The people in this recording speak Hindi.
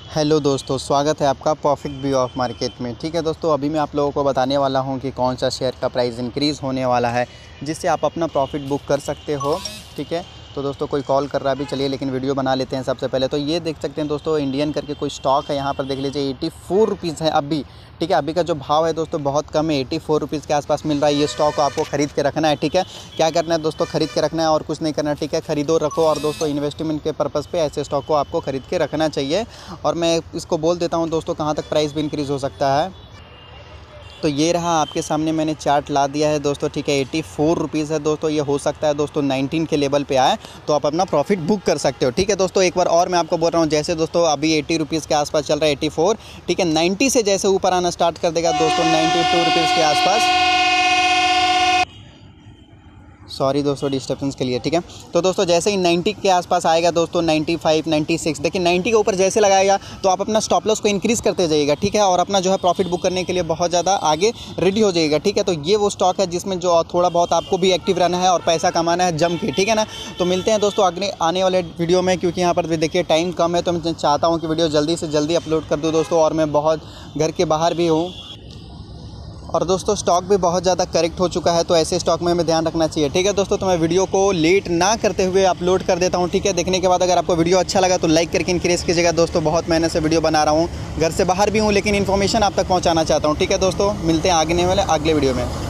हेलो दोस्तों, स्वागत है आपका परफेक्ट व्यू ऑफ मार्केट में। ठीक है दोस्तों, अभी मैं आप लोगों को बताने वाला हूं कि कौन सा शेयर का प्राइस इंक्रीज़ होने वाला है जिससे आप अपना प्रॉफिट बुक कर सकते हो। ठीक है, तो दोस्तों कोई कॉल कर रहा है अभी, चलिए लेकिन वीडियो बना लेते हैं। सबसे पहले तो ये देख सकते हैं दोस्तों, इंडियन करके कोई स्टॉक है, यहाँ पर देख लीजिए 84 रुपीज़ है अभी। ठीक है, अभी का जो भाव है दोस्तों बहुत कम है, 84 रुपीज़ के आसपास मिल रहा है। ये स्टॉक को आपको खरीद के रखना है। ठीक है, क्या करना है दोस्तों, खरीद के रखना है और कुछ नहीं करना। ठीक है, खरीदो रखो, और दोस्तों इन्वेस्टमेंट के पर्पज़ पे ऐसे स्टॉक को आपको खरीद के रखना चाहिए। और मैं इसको बोल देता हूँ दोस्तों कहाँ तक प्राइस भी इंक्रीज़ हो सकता है। तो ये रहा आपके सामने, मैंने चार्ट ला दिया है दोस्तों। ठीक है, 84 रुपीज़ है दोस्तों। ये हो सकता है दोस्तों 19 के लेवल पे आए तो आप अपना प्रॉफिट बुक कर सकते हो। ठीक है दोस्तों, एक बार और मैं आपको बोल रहा हूँ, जैसे दोस्तों अभी 80 रुपीज़ के आसपास चल रहा है 84। ठीक है, 90 से जैसे ऊपर आना स्टार्ट कर देगा दोस्तों 92 रुपीज़ के आसपास। सॉरी दोस्तों डिस्टर्बेंस के लिए। ठीक है, तो दोस्तों जैसे ही 90 के आसपास आएगा दोस्तों, 95, 96, देखिए 90 के ऊपर जैसे लगाएगा तो आप अपना स्टॉप लॉस को इंक्रीज़ करते जाइएगा। ठीक है, और अपना जो है प्रॉफिट बुक करने के लिए बहुत ज़्यादा आगे रेडी हो जाइएगा। ठीक है, तो ये वो स्टॉक है जिसमें जो थोड़ा बहुत आपको भी एक्टिव रहना है और पैसा कमाना है जम के। ठीक है ना, तो मिलते हैं दोस्तों अगले आने वाले वीडियो में, क्योंकि यहाँ पर भी देखिए टाइम कम है, तो मैं चाहता हूँ कि वीडियो जल्दी से जल्दी अपलोड कर दूँ दोस्तों। और मैं बहुत घर के बाहर भी हूँ, और दोस्तों स्टॉक भी बहुत ज़्यादा करेक्ट हो चुका है, तो ऐसे स्टॉक में हमें ध्यान रखना चाहिए। ठीक है दोस्तों, तो मैं वीडियो को लेट ना करते हुए अपलोड कर देता हूँ। ठीक है, देखने के बाद अगर आपको वीडियो अच्छा लगा तो लाइक करके इंक्रीज़ कीजिएगा दोस्तों। बहुत मेहनत से वीडियो बना रहा हूँ, घर से बाहर भी हूँ, लेकिन इन्फॉर्मेशन आप तक पहुँचाना चाहता हूँ। ठीक है दोस्तों, मिलते हैं आगे वाले अगले वीडियो में।